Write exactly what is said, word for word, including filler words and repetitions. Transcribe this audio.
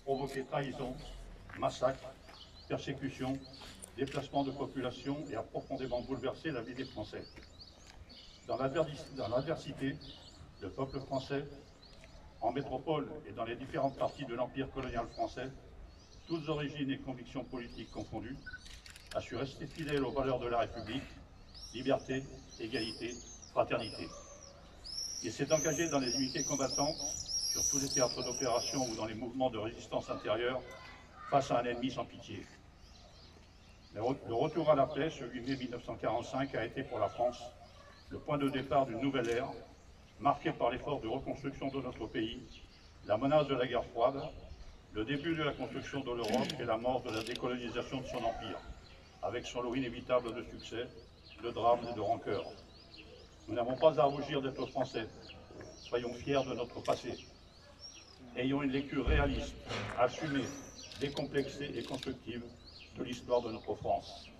provoqué trahison, massacres, persécutions, déplacements de population et a profondément bouleversé la vie des Français. Dans l'adversité, le peuple français, en métropole et dans les différentes parties de l'Empire colonial français, toutes origines et convictions politiques confondues, a su rester fidèle aux valeurs de la République, liberté, égalité, fraternité. Il s'est engagé dans les unités combattantes, sur tous les théâtres d'opération ou dans les mouvements de résistance intérieure, face à un ennemi sans pitié. Le retour à la paix, ce huit mai mille neuf cent quarante-cinq, a été pour la France le point de départ d'une nouvelle ère, marquée par l'effort de reconstruction de notre pays, la menace de la guerre froide, le début de la construction de l'Europe et la mort de la décolonisation de son empire, avec son lot inévitable de succès, de drames et de rancœurs. Nous n'avons pas à rougir d'être français. Soyons fiers de notre passé. Ayons une lecture réaliste, assumée, décomplexée et constructive de l'histoire de notre France.